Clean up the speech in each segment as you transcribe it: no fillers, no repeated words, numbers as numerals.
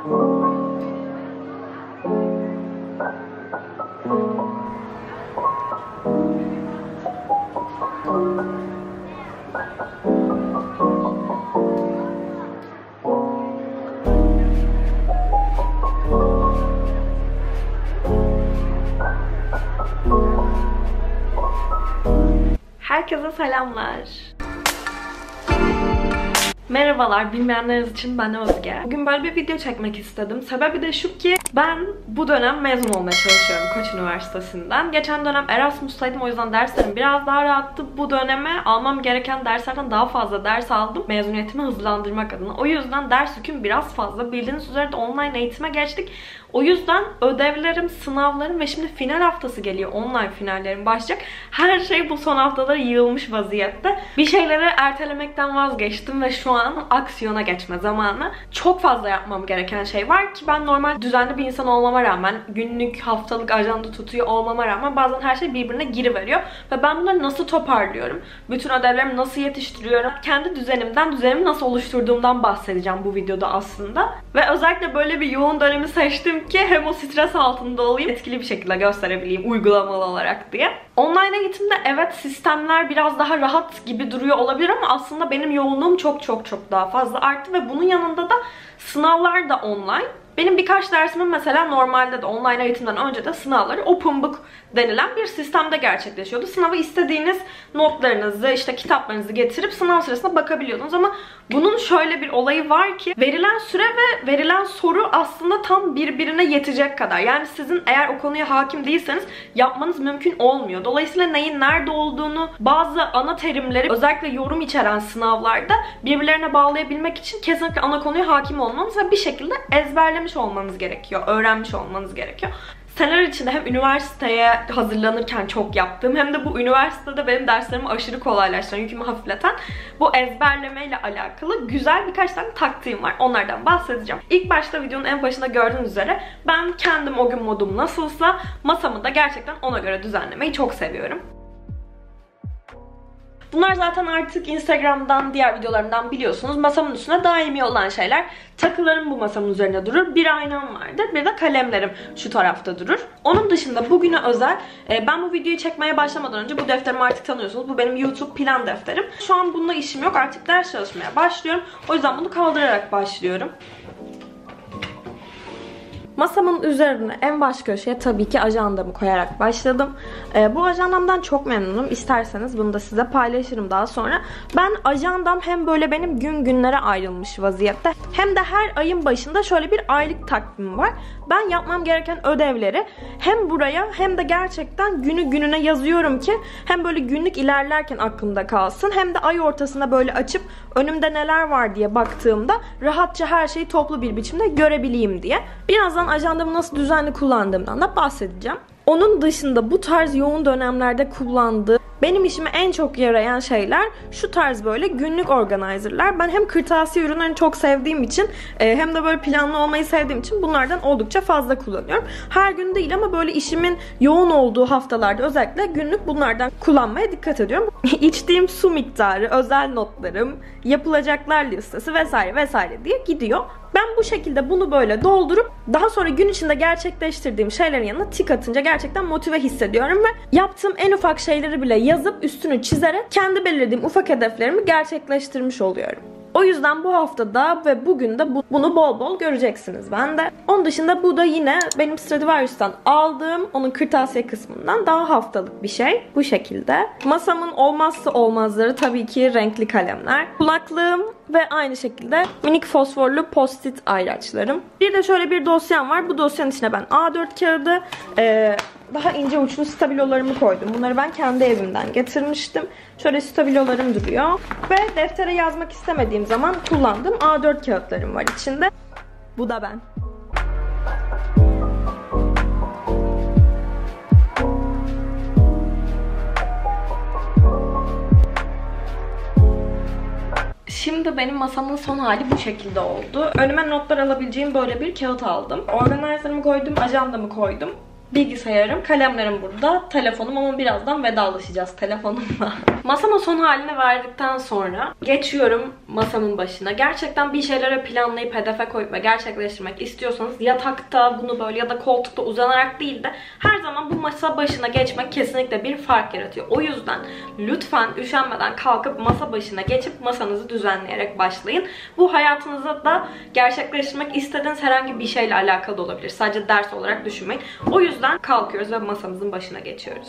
Herkese selamlar. Merhabalar, bilmeyenleriniz için ben Özge. Bugün böyle bir video çekmek istedim. Sebebi de şu ki ben bu dönem mezun olmaya çalışıyorum Koç Üniversitesi'nden. Geçen dönem Erasmus'taydım, o yüzden derslerim biraz daha rahattı. Bu döneme almam gereken derslerden daha fazla ders aldım. Mezuniyetimi hızlandırmak adına. O yüzden ders yüküm biraz fazla. Bildiğiniz üzere de online eğitime geçtik. O yüzden ödevlerim, sınavlarım ve şimdi final haftası geliyor. Online finallerim başlayacak. Her şey bu son haftalara yığılmış vaziyette. Bir şeyleri ertelemekten vazgeçtim ve şu an aksiyona geçme zamanı. Çok fazla yapmam gereken şey var ki ben normal düzenli bir insan olmama rağmen, günlük, haftalık ajanda tutuyor olmama rağmen bazen her şey birbirine giriveriyor. Ve ben bunları nasıl toparlıyorum? Bütün ödevlerimi nasıl yetiştiriyorum? Kendi düzenimi nasıl oluşturduğumdan bahsedeceğim bu videoda aslında. Ve özellikle böyle bir yoğun dönemi seçtim ki hem o stres altında olayım, etkili bir şekilde gösterebileyim uygulamalı olarak diye. Online eğitimde evet sistemler biraz daha rahat gibi duruyor olabilir ama aslında benim yoğunluğum çok daha fazla arttı ve bunun yanında da sınavlar da online. Benim birkaç dersimin mesela normalde de online eğitimden önce de sınavları open book denilen bir sistemde gerçekleşiyordu. Sınava istediğiniz notlarınızı, işte kitaplarınızı getirip sınav sırasında bakabiliyordunuz ama bunun şöyle bir olayı var ki verilen süre ve verilen soru aslında tam birbirine yetecek kadar. Yani sizin eğer o konuya hakim değilseniz yapmanız mümkün olmuyor. Dolayısıyla neyin nerede olduğunu, bazı ana terimleri özellikle yorum içeren sınavlarda birbirlerine bağlayabilmek için kesinlikle ana konuya hakim olmanız ve bir şekilde ezberlemiş olmanız gerekiyor, öğrenmiş olmanız gerekiyor. Seneler içinde hem üniversiteye hazırlanırken çok yaptığım hem de bu üniversitede benim derslerimi aşırı kolaylaştıran, yükümü hafifleten bu ezberlemeyle alakalı güzel birkaç tane taktiğim var. Onlardan bahsedeceğim. İlk başta videonun en başında gördüğünüz üzere ben kendim o gün modum nasılsa masamı da gerçekten ona göre düzenlemeyi çok seviyorum. Bunlar zaten artık Instagram'dan, diğer videolarımdan biliyorsunuz. Masamın üstüne daimi olan şeyler. Takılarım bu masamın üzerinde durur. Bir aynam vardır. Bir de kalemlerim şu tarafta durur. Onun dışında bugüne özel, ben bu videoyu çekmeye başlamadan önce bu defterimi artık tanıyorsunuz. Bu benim YouTube plan defterim. Şu an bununla işim yok. Artık ders çalışmaya başlıyorum. O yüzden bunu kaldırarak başlıyorum. Masamın üzerine en baş köşeye tabii ki ajandamı koyarak başladım. Bu ajandamdan çok memnunum. İsterseniz bunu da size paylaşırım daha sonra. Ben ajandam hem böyle benim günlere ayrılmış vaziyette hem de her ayın başında şöyle bir aylık takvim var. Ben yapmam gereken ödevleri hem buraya hem de gerçekten günü gününe yazıyorum ki hem böyle günlük ilerlerken aklımda kalsın hem de ay ortasında böyle açıp önümde neler var diye baktığımda rahatça her şeyi toplu bir biçimde görebileyim diye. Birazdan ajandamı nasıl düzenli kullandığımdan da bahsedeceğim. Onun dışında bu tarz yoğun dönemlerde kullandığım, benim işime en çok yarayan şeyler şu tarz böyle günlük organizer'lar. Ben hem kırtasiye ürünlerini çok sevdiğim için hem de böyle planlı olmayı sevdiğim için bunlardan oldukça fazla kullanıyorum. Her gün değil ama böyle işimin yoğun olduğu haftalarda özellikle günlük bunlardan kullanmaya dikkat ediyorum. İçtiğim su miktarı, özel notlarım, yapılacaklar listesi vesaire diye gidiyor. Ben bu şekilde bunu böyle doldurup daha sonra gün içinde gerçekleştirdiğim şeylerin yanına tik atınca gerçekten motive hissediyorum ve yaptığım en ufak şeyleri bile yazıp üstünü çizerek kendi belirlediğim ufak hedeflerimi gerçekleştirmiş oluyorum. O yüzden bu haftada ve bugün de bunu bol bol göreceksiniz bende. Onun dışında bu da yine benim Stradivarius'tan aldığım, onun kırtasiye kısmından daha haftalık bir şey. Bu şekilde. Masamın olmazsa olmazları tabii ki renkli kalemler. Kulaklığım ve aynı şekilde minik fosforlu post-it ayraçlarım. Bir de şöyle bir dosyam var. Bu dosyanın içine ben A4 kağıdı, daha ince uçlu stabilolarımı koydum. Bunları ben kendi evimden getirmiştim. Şöyle stabilolarım duruyor. Ve deftere yazmak istemediğim zaman kullandığım A4 kağıtlarım var içinde. Bu da ben. Şimdi benim masamın son hali bu şekilde oldu. Önüme notlar alabileceğim böyle bir kağıt aldım. Organizer'ımı koydum, ajandamı koydum. bilgisayarım, kalemlerim burada, telefonum ama birazdan vedalaşacağız telefonumla. Masama son halini verdikten sonra geçiyorum masamın başına. Gerçekten bir şeylere planlayıp hedefe koyup ve gerçekleştirmek istiyorsanız yatakta bunu böyle ya da koltukta uzanarak değil de her zaman bu masa başına geçmek kesinlikle bir fark yaratıyor. O yüzden lütfen üşenmeden kalkıp masa başına geçip masanızı düzenleyerek başlayın. Bu hayatınızda da gerçekleştirmek istediğiniz herhangi bir şeyle alakalı olabilir. Sadece ders olarak düşünmeyin. O yüzden kalkıyoruz ve masamızın başına geçiyoruz.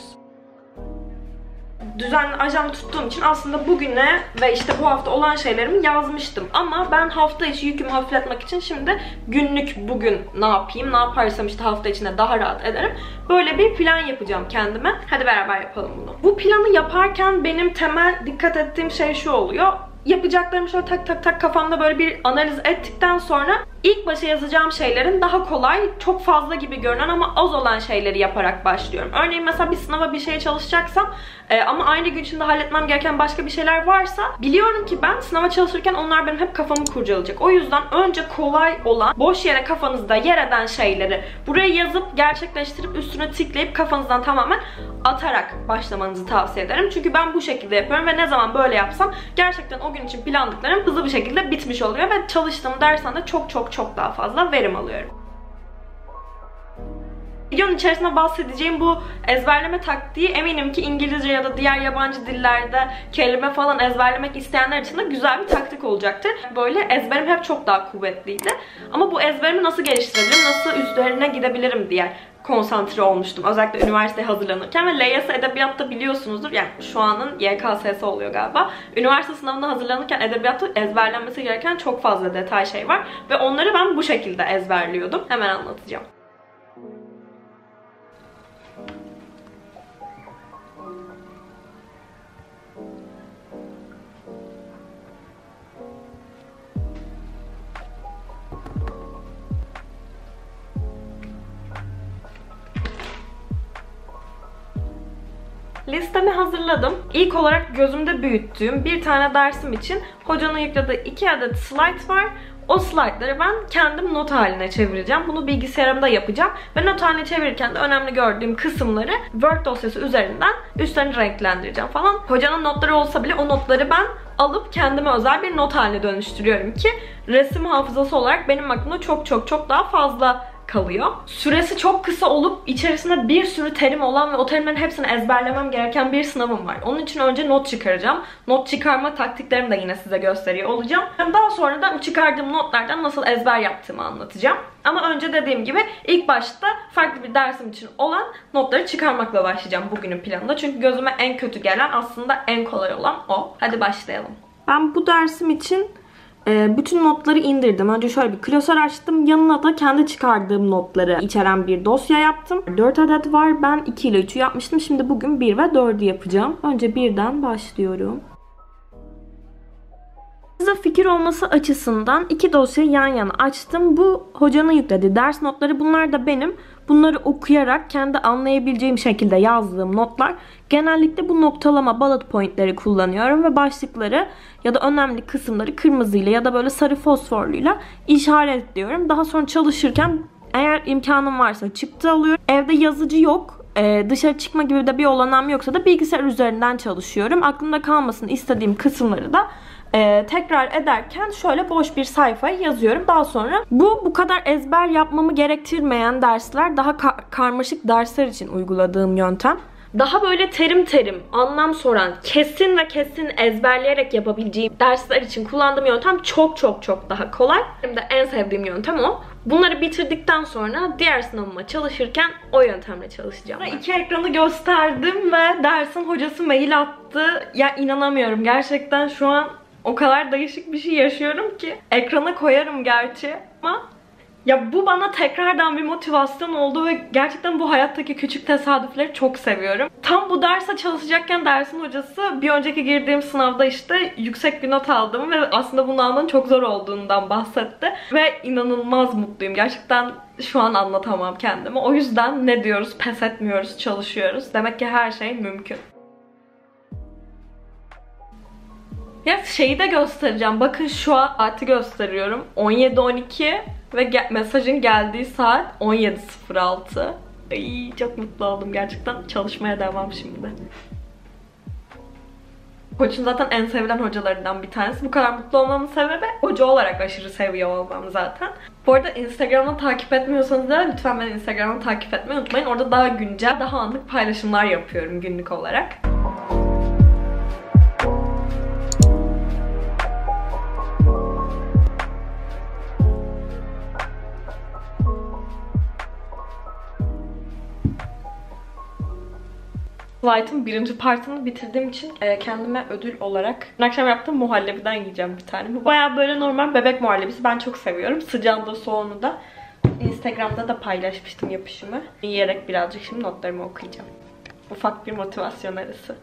Düzenli ajanda tuttuğum için aslında bugüne ve işte bu hafta olan şeylerimi yazmıştım. Ama ben hafta içi yükümü hafifletmek için şimdi günlük bugün ne yapayım, ne yaparsam işte hafta içinde daha rahat ederim. Böyle bir plan yapacağım kendime. Hadi beraber yapalım bunu. Bu planı yaparken benim temel dikkat ettiğim şey şu oluyor. Yapacaklarımı şöyle tak tak tak kafamda böyle bir analiz ettikten sonra ilk başa yazacağım şeylerin daha kolay, çok fazla gibi görünen ama az olan şeyleri yaparak başlıyorum. Örneğin mesela bir sınava bir şeye çalışacaksam ama aynı gün içinde halletmem gereken başka bir şeyler varsa biliyorum ki ben sınava çalışırken onlar benim hep kafamı kurcalayacak. O yüzden önce kolay olan, boş yere kafanızda yer eden şeyleri buraya yazıp gerçekleştirip üstüne tıklayıp kafanızdan tamamen atarak başlamanızı tavsiye ederim. Çünkü ben bu şekilde yapıyorum ve ne zaman böyle yapsam gerçekten o gün için planladıklarım hızlı bir şekilde bitmiş oluyor ve çalıştığım dersten de çok daha fazla verim alıyorum. Videonun içerisinde bahsedeceğim bu ezberleme taktiği eminim ki İngilizce ya da diğer yabancı dillerde kelime falan ezberlemek isteyenler için de güzel bir taktik olacaktır. Böyle ezberim hep çok daha kuvvetliydi. Ama bu ezberimi nasıl geliştirebilirim, nasıl üzerine gidebilirim diye konsantre olmuştum. Özellikle üniversiteye hazırlanırken ve LYS Edebiyat'ta biliyorsunuzdur. Yani şu anın YKS'si oluyor galiba. Üniversite sınavına hazırlanırken edebiyatta ezberlenmesi gereken çok fazla detay şey var. Ve onları ben bu şekilde ezberliyordum. Hemen anlatacağım. Listemi hazırladım. İlk olarak gözümde büyüttüğüm bir tane dersim için hocanın yüklediği 2 adet slide var. O slaytları ben kendim not haline çevireceğim. Bunu bilgisayarımda yapacağım. Ve not haline çevirirken de önemli gördüğüm kısımları Word dosyası üzerinden üstlerini renklendireceğim falan. Hocanın notları olsa bile o notları ben alıp kendime özel bir not haline dönüştürüyorum ki resim hafızası olarak benim aklımda çok daha fazla kalıyor. Süresi çok kısa olup içerisinde bir sürü terim olan ve o terimlerin hepsini ezberlemem gereken bir sınavım var. Onun için önce not çıkaracağım. Not çıkarma taktiklerimi de yine size gösteriyor olacağım. Daha sonra da çıkardığım notlardan nasıl ezber yaptığımı anlatacağım. Ama önce dediğim gibi ilk başta farklı bir dersim için olan notları çıkarmakla başlayacağım bugünün planında. Çünkü gözüme en kötü gelen aslında en kolay olan o. Hadi başlayalım. Ben bu dersim için bütün notları indirdim. Önce şöyle bir klasör açtım. Yanına da kendi çıkardığım notları içeren bir dosya yaptım. 4 adet var. Ben 2 ile 3'ü yapmıştım. Şimdi bugün 1 ve 4'ü yapacağım. Önce 1'den başlıyorum. Size fikir olması açısından 2 dosyayı yan yana açtım. Bu hocanın yüklediği ders notları. Bunlar da benim. Bunları okuyarak kendi anlayabileceğim şekilde yazdığım notlar. Genellikle bu noktalama bullet pointleri kullanıyorum ve başlıkları ya da önemli kısımları kırmızıyla ya da böyle sarı fosforluyla işaretliyorum. Daha sonra çalışırken eğer imkanım varsa çıktı alıyorum. Evde yazıcı yok. Dışarı çıkma gibi de bir olanağım yoksa da bilgisayar üzerinden çalışıyorum. Aklımda kalmasını istediğim kısımları da tekrar ederken şöyle boş bir sayfaya yazıyorum. Daha sonra bu kadar ezber yapmamı gerektirmeyen dersler, daha karmaşık dersler için uyguladığım yöntem. Daha böyle terim terim, anlam soran, kesin ve kesin ezberleyerek yapabileceğim dersler için kullandığım yöntem çok daha kolay. Benim de en sevdiğim yöntem o. Bunları bitirdikten sonra diğer sınavıma çalışırken o yöntemle çalışacağım. 2 ekranı gösterdim ve dersin hocası mail attı. Ya inanamıyorum, gerçekten şu an o kadar değişik bir şey yaşıyorum ki. Ekrana koyarım gerçi ama ya bu bana tekrardan bir motivasyon oldu ve gerçekten bu hayattaki küçük tesadüfleri çok seviyorum. Tam bu derse çalışacakken dersin hocası bir önceki girdiğim sınavda işte yüksek bir not aldığımı ve aslında bunu almanın çok zor olduğundan bahsetti. Ve inanılmaz mutluyum. Gerçekten şu an anlatamam kendimi. O yüzden ne diyoruz? Pes etmiyoruz, çalışıyoruz. Demek ki her şey mümkün. Ya şeyi de göstereceğim. Bakın şu an saati gösteriyorum. 17:12 ve mesajın geldiği saat 17:06. Ay, çok mutlu oldum gerçekten. Çalışmaya devam şimdi. Koç'un zaten en sevilen hocalarından bir tanesi. Bu kadar mutlu olmamın sebebi hoca olarak aşırı seviyor olmam zaten. Bu arada Instagram'dan takip etmiyorsanız da lütfen beni Instagram'dan takip etmeyi unutmayın. Orada daha güncel, daha anlık paylaşımlar yapıyorum günlük olarak. Slide'ın birinci partını bitirdiğim için kendime ödül olarak dün akşam yaptığım muhallebiden yiyeceğim bir tane. Bu bayağı böyle normal bebek muhallebisi. Ben çok seviyorum. Sıcağında soğuğunu da. Instagram'da da paylaşmıştım yapışımı. Yiyerek birazcık şimdi notlarımı okuyacağım. Ufak bir motivasyon arası.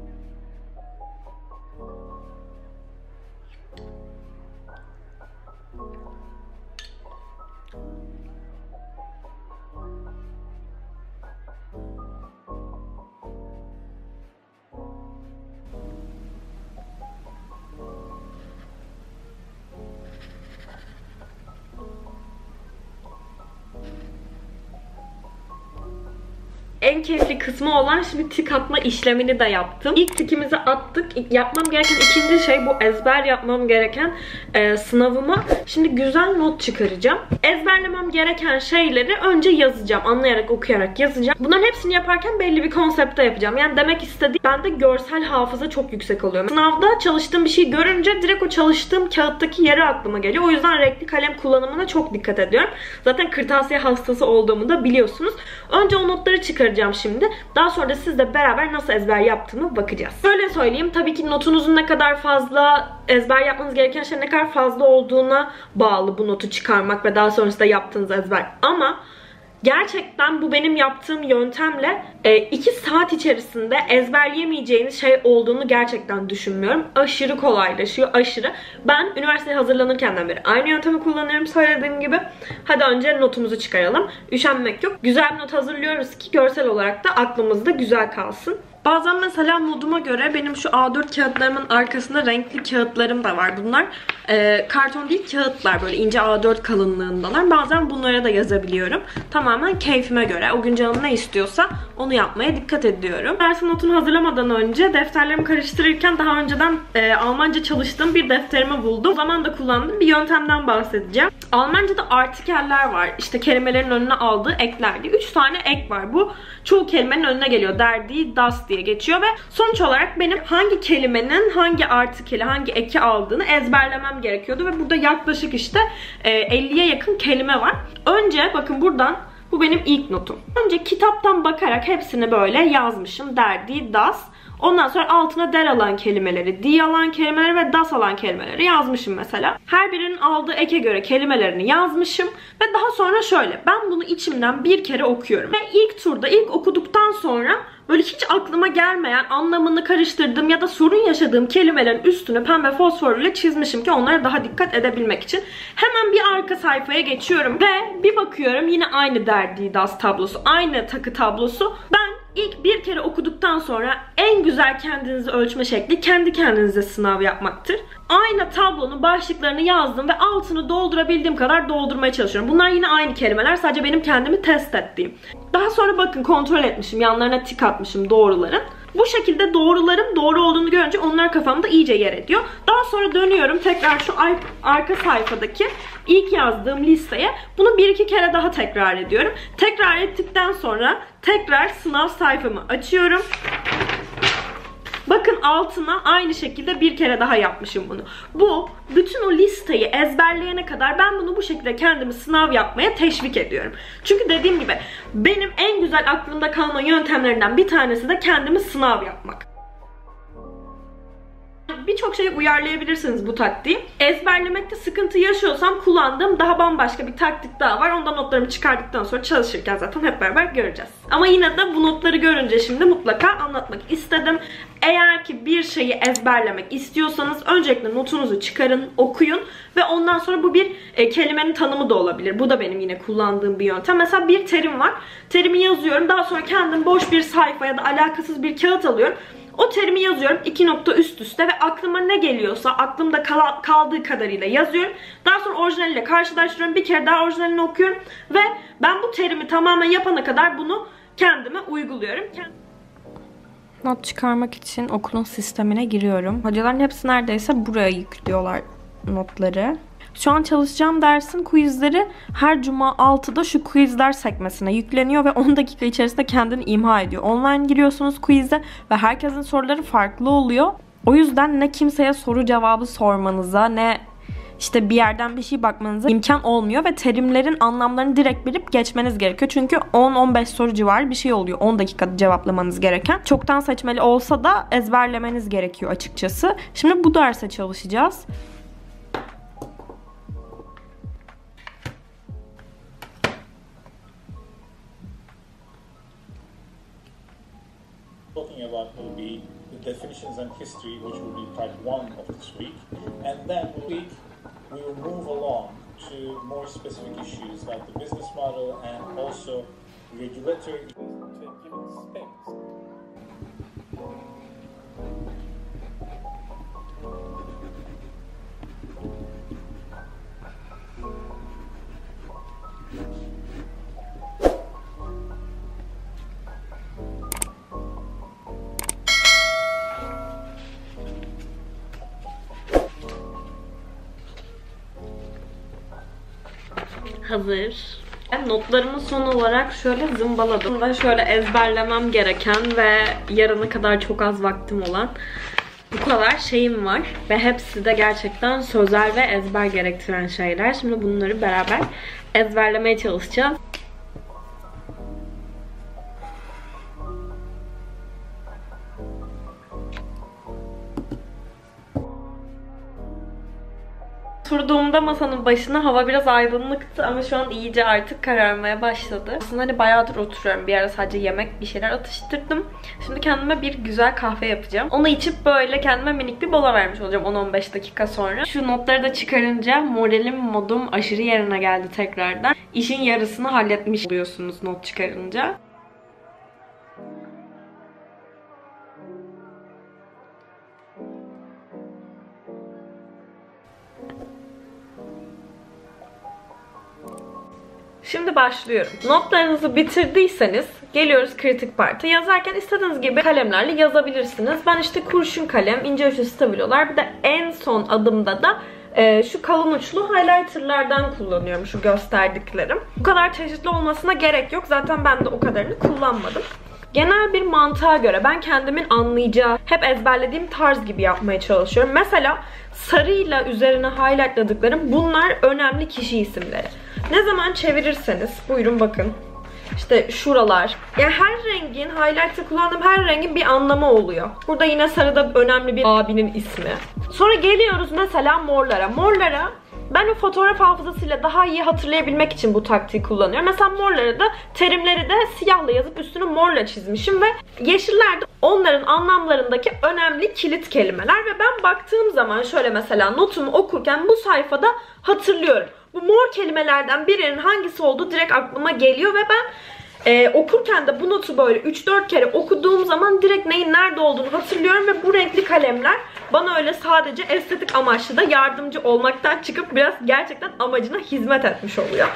En keyifli kısmı olan şimdi tik atma işlemini de yaptım. İlk tikimizi attık. Yapmam gereken ikinci şey bu ezber yapmam gereken sınavıma. Şimdi güzel not çıkaracağım. Ezberlemem gereken şeyleri önce yazacağım. Anlayarak, okuyarak yazacağım. Bunların hepsini yaparken belli bir konsepte yapacağım. Yani demek istediğim, bende görsel hafıza çok yüksek oluyor. Sınavda çalıştığım bir şey görünce direkt o çalıştığım kağıttaki yeri aklıma geliyor. O yüzden renkli kalem kullanımına çok dikkat ediyorum. Zaten kırtasiye hastası olduğumu da biliyorsunuz. Önce o notları çıkaracağım şimdi. Daha sonra da sizle beraber nasıl ezber yaptığımı bakacağız. Böyle söyleyeyim. Tabii ki notunuzun ne kadar fazla, ezber yapmanız gereken şey ne kadar fazla olduğuna bağlı bu notu çıkarmak ve daha sonrasında yaptığınız ezber. Ama gerçekten bu benim yaptığım yöntemle 2 saat içerisinde ezberleyemeyeceğiniz şey olduğunu gerçekten düşünmüyorum. Aşırı kolaylaşıyor, aşırı. Ben üniversiteye hazırlanırkenden beri aynı yöntemi kullanıyorum söylediğim gibi. Hadi önce notumuzu çıkaralım. Üşenmek yok. Güzel bir not hazırlıyoruz ki görsel olarak da aklımızda güzel kalsın. Bazen mesela moduma göre benim şu A4 kağıtlarımın arkasında renkli kağıtlarım da var. Bunlar karton değil, kağıtlar, böyle ince A4 kalınlığındalar. Bazen bunlara da yazabiliyorum. Tamamen keyfime göre. O gün canım ne istiyorsa onu yapmaya dikkat ediyorum. Ders notunu hazırlamadan önce defterlerimi karıştırırken daha önceden Almanca çalıştığım bir defterimi buldum. O zaman da kullandığım bir yöntemden bahsedeceğim. Almanca'da artikeller var. İşte kelimelerin önüne aldığı ekler diye. 3 tane ek var. Bu çoğu kelimenin önüne geliyor. Der, die, das diye geçiyor ve sonuç olarak benim hangi kelimenin hangi artikeli, hangi eki aldığını ezberlemem gerekiyordu ve burada yaklaşık işte 50'ye yakın kelime var. Önce bakın buradan, bu benim ilk notum. Önce kitaptan bakarak hepsini böyle yazmışım. Der, die, das. Ondan sonra altına der alan kelimeleri, die alan kelimeleri ve das alan kelimeleri yazmışım mesela. Her birinin aldığı eke göre kelimelerini yazmışım. Ve daha sonra şöyle, ben bunu içimden bir kere okuyorum. Ve ilk turda, ilk okuduktan sonra böyle hiç aklıma gelmeyen, anlamını karıştırdığım ya da sorun yaşadığım kelimelerin üstünü pembe fosforuyla çizmişim ki onlara daha dikkat edebilmek için. Hemen bir arka sayfaya geçiyorum ve bir bakıyorum yine aynı der, die, das tablosu, aynı takı tablosu. Ben İlk bir kere okuduktan sonra en güzel kendinizi ölçme şekli kendi kendinize sınav yapmaktır. Aynı tablonun başlıklarını yazdım ve altını doldurabildiğim kadar doldurmaya çalışıyorum. Bunlar yine aynı kelimeler, sadece benim kendimi test ettiğim. Daha sonra bakın kontrol etmişim, yanlarına tik atmışım doğruların. Bu şekilde doğruların doğru olduğunu görünce onlar kafamda iyice yer ediyor. Daha sonra dönüyorum tekrar şu arka sayfadaki ilk yazdığım listeye. Bunu 1-2 kere daha tekrar ediyorum. Tekrar ettikten sonra tekrar sınav sayfamı açıyorum. Bakın altına aynı şekilde bir kere daha yapmışım bunu. Bu bütün o listeyi ezberleyene kadar ben bunu bu şekilde kendimi sınav yapmaya teşvik ediyorum. Çünkü dediğim gibi benim en güzel aklımda kalma yöntemlerinden bir tanesi de kendimi sınav yapmak. Birçok şeye uyarlayabilirsiniz bu taktiği. Ezberlemekte sıkıntı yaşıyorsam kullandığım daha bambaşka bir taktik daha var. Ondan notlarımı çıkardıktan sonra çalışırken zaten hep beraber göreceğiz. Ama yine de bu notları görünce şimdi mutlaka anlatmak istedim. Eğer ki bir şeyi ezberlemek istiyorsanız öncelikle notunuzu çıkarın, okuyun ve ondan sonra bu bir kelimenin tanımı da olabilir. Bu da benim yine kullandığım bir yöntem. Mesela bir terim var. Terimi yazıyorum. Daha sonra kendim boş bir sayfa ya da alakasız bir kağıt alıyorum. O terimi yazıyorum 2 nokta üst üste ve aklıma ne geliyorsa aklımda kaldığı kadarıyla yazıyorum. Daha sonra orijinaliyle karşılaştırıyorum. Bir kere daha orijinalini okuyorum ve ben bu terimi tamamen yapana kadar bunu kendime uyguluyorum. Not çıkarmak için okulun sistemine giriyorum. Hocaların hepsi neredeyse buraya yüklüyorlar notları. Şu an çalışacağım dersin quizleri her cuma 6'da şu quizler sekmesine yükleniyor ve 10 dakika içerisinde kendini imha ediyor. Online giriyorsunuz quiz'e ve herkesin soruları farklı oluyor. O yüzden ne kimseye soru cevabı sormanıza ne işte bir yerden bir şey bakmanıza imkan olmuyor ve terimlerin anlamlarını direkt bilip geçmeniz gerekiyor. Çünkü 10-15 soru civarı bir şey oluyor. 10 dakikada cevaplamanız gereken. Çoktan seçmeli olsa da ezberlemeniz gerekiyor açıkçası. Şimdi bu derse çalışacağız. Talking about will be the definitions and history, which will be part 1 of this week, and then week we will move along to more specific issues like the business model and also regulatory issues to a given space. Hazır. Ben notlarımı son olarak şöyle zımbaladım ve şöyle ezberlemem gereken ve yarına kadar çok az vaktim olan bu kadar şeyim var. Ve hepsi de gerçekten sözel ve ezber gerektiren şeyler. Şimdi bunları beraber ezberlemeye çalışacağız. Oturduğumda masanın başına hava biraz aydınlıktı ama şu an iyice artık kararmaya başladı. Aslında hani bayağıdır oturuyorum. Bir ara sadece yemek bir şeyler atıştırdım. Şimdi kendime bir güzel kahve yapacağım. Onu içip böyle kendime minik bir mola vermiş olacağım 10-15 dakika sonra. Şu notları da çıkarınca moralim, modum aşırı yerine geldi tekrardan. İşin yarısını halletmiş oluyorsunuz not çıkarınca. Şimdi başlıyorum. Notlarınızı bitirdiyseniz geliyoruz kritik parti. Yazarken istediğiniz gibi kalemlerle yazabilirsiniz. Ben işte kurşun kalem, ince uçlu stabilolar, bir de en son adımda da şu kalın uçlu highlighterlardan kullanıyorum, şu gösterdiklerim. Bu kadar çeşitli olmasına gerek yok. Zaten ben de o kadarını kullanmadım. Genel bir mantığa göre ben kendimin anlayacağı, hep ezberlediğim tarz gibi yapmaya çalışıyorum. Mesela sarıyla üzerine highlightladıklarım, bunlar önemli kişi isimleri. Ne zaman çevirirseniz, buyurun bakın. İşte şuralar. Yani her rengin, highlight'ta kullandığım her rengin bir anlamı oluyor. Burada yine sarıda önemli bir abinin ismi. Sonra geliyoruz mesela morlara. Morlara ben o fotoğraf hafızasıyla daha iyi hatırlayabilmek için bu taktiği kullanıyorum. Mesela morlara da terimleri de siyahla yazıp üstünü morla çizmişim ve yeşiller de onların anlamlarındaki önemli kilit kelimeler ve ben baktığım zaman şöyle mesela notumu okurken bu sayfada hatırlıyorum. Bu mor kelimelerden birinin hangisi olduğu direkt aklıma geliyor ve ben okurken de bu notu böyle 3-4 kere okuduğum zaman direkt neyin nerede olduğunu hatırlıyorum ve bu renkli kalemler bana öyle sadece estetik amaçlı da yardımcı olmaktan çıkıp biraz gerçekten amacına hizmet etmiş oluyor.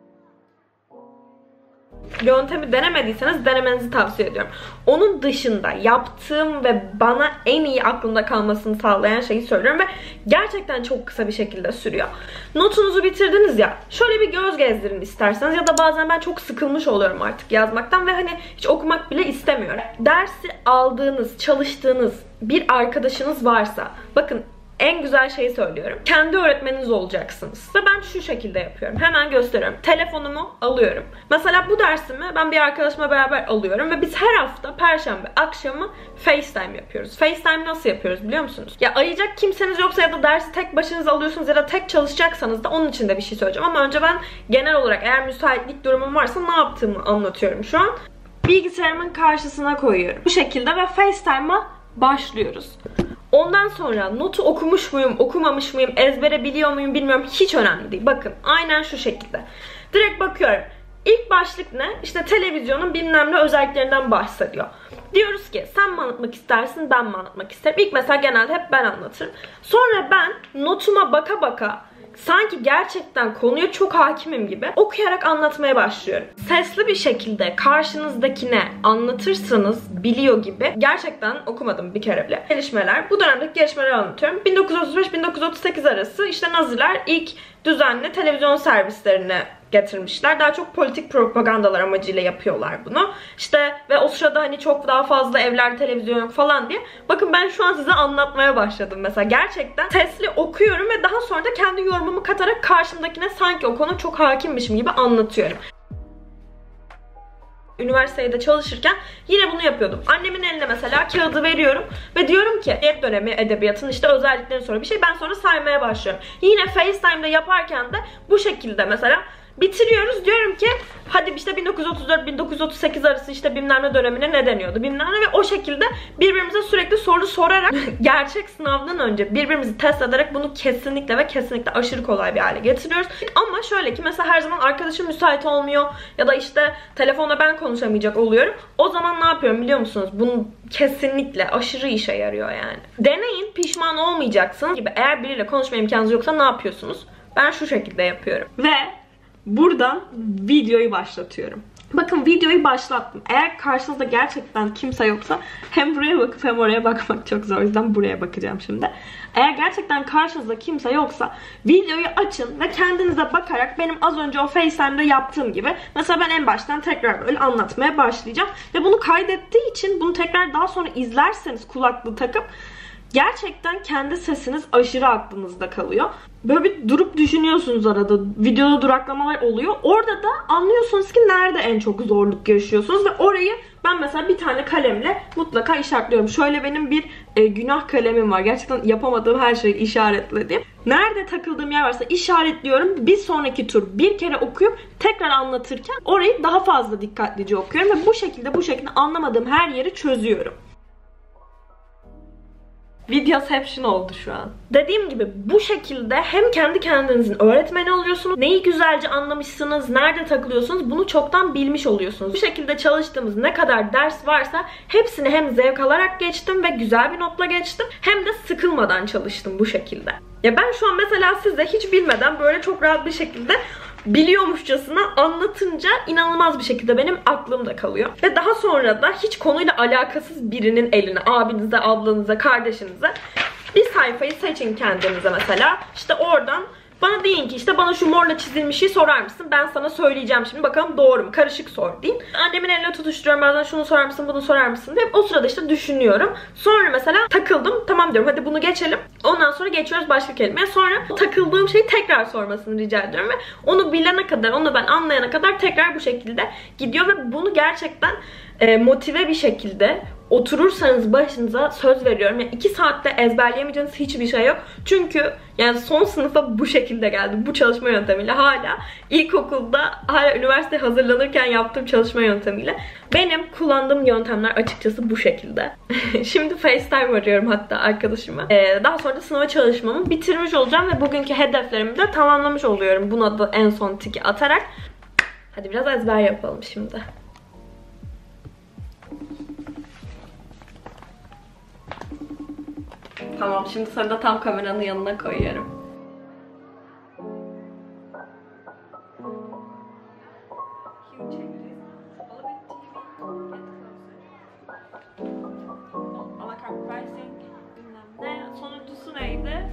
Yöntemi denemediyseniz denemenizi tavsiye ediyorum. Onun dışında yaptığım ve bana en iyi aklımda kalmasını sağlayan şeyi söylüyorum ve gerçekten çok kısa bir şekilde sürüyor. Notunuzu bitirdiniz ya, şöyle bir göz gezdirin isterseniz ya da bazen ben çok sıkılmış oluyorum artık yazmaktan ve hani hiç okumak bile istemiyorum. Dersi aldığınız, çalıştığınız bir arkadaşınız varsa, bakın en güzel şeyi söylüyorum. Kendi öğretmeniniz olacaksınız. Ve ben şu şekilde yapıyorum. Hemen gösteriyorum. Telefonumu alıyorum. Mesela bu dersimi ben bir arkadaşımla beraber alıyorum. Ve biz her hafta Perşembe akşamı FaceTime yapıyoruz. FaceTime nasıl yapıyoruz biliyor musunuz? Ya arayacak kimseniz yoksa ya da dersi tek başınıza alıyorsunuz ya da tek çalışacaksanız da onun için de bir şey söyleyeceğim. Ama önce ben genel olarak eğer müsaitlik durumum varsa ne yaptığımı anlatıyorum şu an. Bilgisayarımın karşısına koyuyorum. Bu şekilde ve FaceTime'a başlıyoruz. Ondan sonra notu okumuş muyum, okumamış mıyım, ezbere biliyor muyum bilmiyorum, hiç önemli değil. Bakın aynen şu şekilde. Direkt bakıyorum. İlk başlık ne? İşte televizyonun bilmem ne özelliklerinden bahsediyor. Diyoruz ki sen mi anlatmak istersin, ben mi anlatmak isterim? İlk mesela genelde hep ben anlatırım. Sonra ben notuma baka baka sanki gerçekten konuya çok hakimim gibi okuyarak anlatmaya başlıyorum. Sesli bir şekilde karşınızdakine anlatırsanız biliyor gibi, gerçekten okumadım bir kere bile. Gelişmeler, bu dönemdeki gelişmeleri anlatıyorum. 1935-1938 arası işte Naziler ilk düzenli televizyon servislerini getirmişler. Daha çok politik propagandalar amacıyla yapıyorlar bunu. İşte ve o sırada hani çok daha fazla evlerde televizyon yok falan diye. Bakın ben şu an size anlatmaya başladım mesela. Gerçekten sesli okuyorum ve daha sonra da kendi yorumumu katarak karşımdakine sanki o konu çok hakimmişim gibi anlatıyorum. Üniversitede çalışırken yine bunu yapıyordum. Annemin eline mesela kağıdı veriyorum ve diyorum ki Cumhuriyet dönemi edebiyatın işte özelliklerini sonra bir şey, ben sonra saymaya başlıyorum. Yine FaceTime'da yaparken de bu şekilde mesela bitiriyoruz, diyorum ki hadi işte 1934-1938 arası işte bilmem ne dönemine ne deniyordu bilmem ne, ve o şekilde birbirimize sürekli soru sorarak gerçek sınavdan önce birbirimizi test ederek bunu kesinlikle ve kesinlikle aşırı kolay bir hale getiriyoruz. Ama şöyle ki mesela her zaman arkadaşım müsait olmuyor ya da işte telefonda ben konuşamayacak oluyorum. O zaman ne yapıyorum biliyor musunuz? Bunu kesinlikle aşırı işe yarıyor yani. Deneyin, pişman olmayacaksınız gibi. Eğer biriyle konuşma imkanınız yoksa ne yapıyorsunuz? Ben şu şekilde yapıyorum. Ve buradan videoyu başlatıyorum. Bakın videoyu başlattım. Eğer karşınızda gerçekten kimse yoksa hem buraya bakıp hem oraya bakmak çok zor. O yüzden buraya bakacağım şimdi. Eğer gerçekten karşınızda kimse yoksa videoyu açın ve kendinize bakarak benim az önce o FaceTime'da yaptığım gibi mesela ben en baştan tekrar böyle anlatmaya başlayacağım. Ve bunu kaydettiği için bunu tekrar daha sonra izlerseniz kulaklığı takıp gerçekten kendi sesiniz aşırı aklınızda kalıyor. Böyle bir durup düşünüyorsunuz arada. Videoda duraklamalar oluyor. Orada da anlıyorsunuz ki nerede en çok zorluk yaşıyorsunuz ve orayı ben mesela bir tane kalemle mutlaka işaretliyorum. Şöyle benim bir günah kalemim var. Gerçekten yapamadığım her şeyi işaretlediğim. Nerede takıldığım yer varsa işaretliyorum. Bir sonraki tur bir kere okuyup tekrar anlatırken orayı daha fazla dikkatlice okuyorum ve bu şekilde anlamadığım her yeri çözüyorum. Videoception oldu şu an. Dediğim gibi bu şekilde hem kendi kendinizin öğretmeni oluyorsunuz, neyi güzelce anlamışsınız, nerede takılıyorsunuz bunu çoktan bilmiş oluyorsunuz. Bu şekilde çalıştığımız ne kadar ders varsa hepsini hem zevk alarak geçtim ve güzel bir notla geçtim, hem de sıkılmadan çalıştım bu şekilde. Ya ben şu an mesela size hiç bilmeden böyle çok rahat bir şekilde biliyormuşçasına anlatınca inanılmaz bir şekilde benim aklımda kalıyor. Ve daha sonra da hiç konuyla alakasız birinin eline, abinize, ablanıza, kardeşinize bir sayfayı seçin kendinize mesela. İşte oradan bana deyin ki işte bana şu morla çizilmiş şeyi sorar mısın? Ben sana söyleyeceğim şimdi, bakalım doğru mu? Karışık sor deyin. Annemin eline tutuşturuyorum bazen, şunu sorar mısın, bunu sorar mısın diye. O sırada işte düşünüyorum. Sonra mesela takıldım. Tamam diyorum, hadi bunu geçelim. Ondan sonra geçiyoruz başka kelimeye. Sonra takıldığım şeyi tekrar sormasını rica ediyorum ve onu bilene kadar, onu ben anlayana kadar tekrar bu şekilde gidiyor ve bunu gerçekten motive bir şekilde oturursanız başınıza söz veriyorum. Yani 2 saatte ezberleyemeyeceğiniz hiçbir şey yok. Çünkü yani son sınıfa bu şekilde geldim. Bu çalışma yöntemiyle, hala ilkokulda, hala üniversiteye hazırlanırken yaptığım çalışma yöntemiyle. Benim kullandığım yöntemler açıkçası bu şekilde. Şimdi FaceTime arıyorum hatta arkadaşıma. Daha sonra da sınava çalışmamı bitirmiş olacağım ve bugünkü hedeflerimi de tamamlamış oluyorum. Buna da en son tiki atarak. Hadi biraz ezber yapalım şimdi. Tamam, şimdi sonra da tam kameranın yanına koyuyorum. Sonuncusu neydi?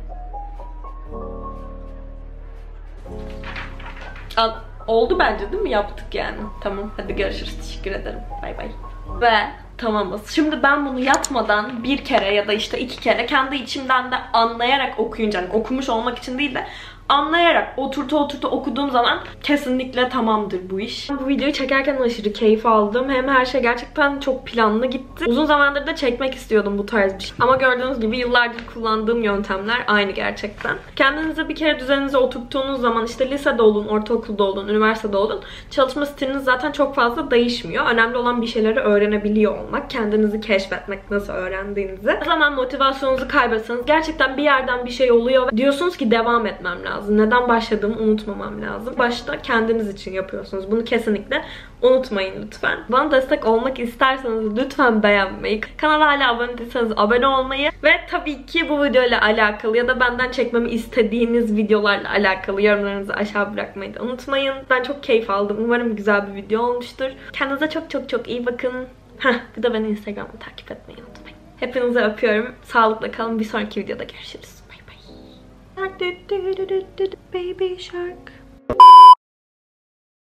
Oldu bence değil mi? Yaptık yani. Tamam, hadi görüşürüz. Teşekkür ederim. Bay bay. Ve tamamız. Şimdi ben bunu yatmadan bir kere ya da işte 2 kere kendi içimden de anlayarak okuyunca, yani okumuş olmak için değil de anlayarak oturta okuduğum zaman kesinlikle tamamdır bu iş. Bu videoyu çekerken aşırı keyif aldım. Hem her şey gerçekten çok planlı gitti. Uzun zamandır da çekmek istiyordum bu tarz bir şey. Ama gördüğünüz gibi yıllardır kullandığım yöntemler aynı gerçekten. Kendinize bir kere düzeninize oturttuğunuz zaman, işte lisede olun, ortaokulda olun, üniversitede olun, çalışma stiliniz zaten çok fazla değişmiyor. Önemli olan bir şeyleri öğrenebiliyor olmak. Kendinizi keşfetmek, nasıl öğrendiğinizi. O zaman motivasyonunuzu kaybetseniz gerçekten bir yerden bir şey oluyor ve diyorsunuz ki devam etmem lazım. lazım. Neden başladığımı unutmamam lazım. Başta kendiniz için yapıyorsunuz. Bunu kesinlikle unutmayın lütfen. Bana destek olmak isterseniz lütfen beğenmeyi, kanala hala abone değilseniz abone olmayı ve tabii ki bu videoyla alakalı ya da benden çekmemi istediğiniz videolarla alakalı yorumlarınızı aşağı bırakmayı da unutmayın. Ben çok keyif aldım. Umarım güzel bir video olmuştur. Kendinize çok çok çok iyi bakın. Bir de beni Instagram'da takip etmeyi unutmayın. Hepinizi öpüyorum. Sağlıkla kalın. Bir sonraki videoda görüşürüz. Bay bay. Baby shark.